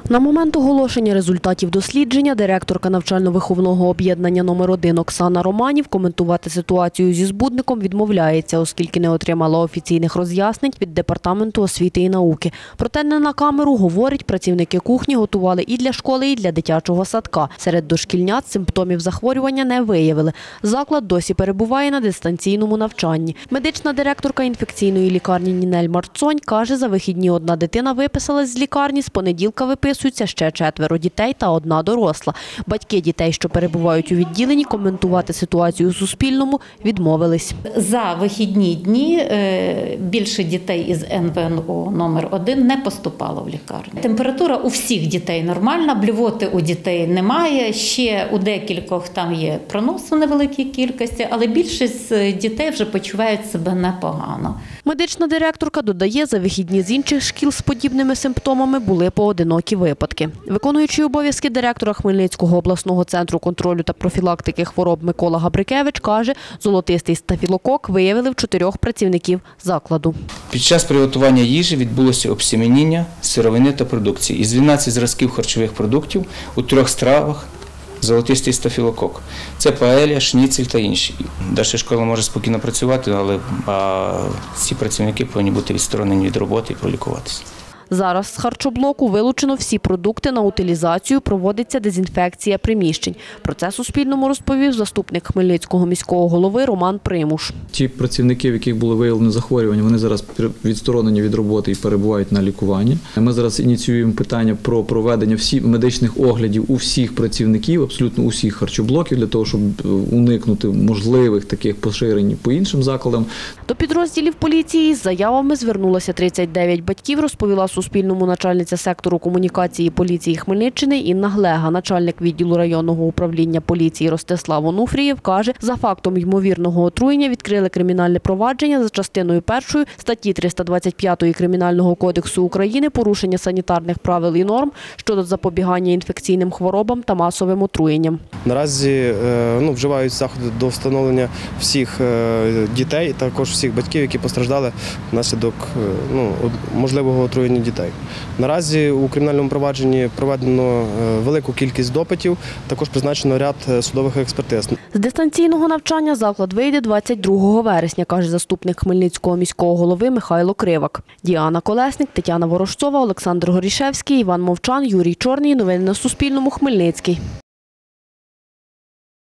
На момент оголошення результатів дослідження директорка навчально-виховного об'єднання номер 1 Оксана Романів коментувати ситуацію зі збудником відмовляється, оскільки не отримала офіційних роз'яснень від Департаменту освіти і науки. Проте не на камеру, говорить, працівники кухні готували і для школи, і для дитячого садка. Серед дошкільнят симптомів захворювання не виявили. Заклад досі перебуває на дистанційному навчанні. Медична директорка інфекційної лікарні Нінель Марцонь каже, за вихідні одна дитина виписалась з лікарні, з понеділка виписується ще 4 дітей та 1 доросла. Батьки дітей, що перебувають у відділенні, коментувати ситуацію Суспільному відмовились. За вихідні дні більше дітей із НВНО номер 1 не поступало в лікарню. Температура у всіх дітей нормальна, блювоти у дітей немає, ще у декількох там є пронос у невеликій кількості, але більшість дітей вже почувають себе непогано. Медична директорка додає, за вихідні з інших шкіл з подібними симптомами були поодинокі випадки. Виконуючий обов'язки директора Хмельницького обласного центру контролю та профілактики хвороб Микола Габрикевич каже, золотистий стафілокок виявили в 4 працівників закладу. Під час приготування їжі відбулося обсемініння сировини та продукції. Із 12 зразків харчових продуктів у 3 стравах золотистий стафілокок. Це паеля, шніцель та інші. Далі школа може спокійно працювати, але ці працівники повинні бути відсторонені від роботи і пролікуватися. Зараз з харчоблоку вилучено всі продукти на утилізацію, проводиться дезінфекція приміщень. Про це Суспільному розповів заступник Хмельницького міського голови Роман Примуш. Ті працівники, в яких були виявлені захворювання, вони зараз відсторонені від роботи і перебувають на лікуванні. Ми зараз ініціюємо питання про проведення медичних оглядів у всіх працівників, абсолютно усіх харчоблоків, для того, щоб уникнути можливих таких поширень по іншим закладам. До підрозділів поліції з заявами звернулося 39 батьків, розповіла Суспільному начальниця сектору комунікації поліції Хмельниччини Інна Глега. Начальник відділу районного управління поліції Ростислав Онуфрієв каже, за фактом ймовірного отруєння відкрили кримінальне провадження за частиною 1 статті 325 Кримінального кодексу України «Порушення санітарних правил і норм щодо запобігання інфекційним хворобам та масовим отруєнням». Наразі вживають заходи до встановлення всіх дітей, також всіх батьків, які постраждали внаслідок можливого отруєння дітей. Наразі у кримінальному провадженні проведено велику кількість допитів, також призначено ряд судових експертиз. З дистанційного навчання заклад вийде 22 вересня, каже заступник Хмельницького міського голови Михайло Кривак. Діана Колесник, Тетяна Ворожцова, Олександр Горішевський, Іван Мовчан, Юрій Чорний. Новини на Суспільному. Хмельницький.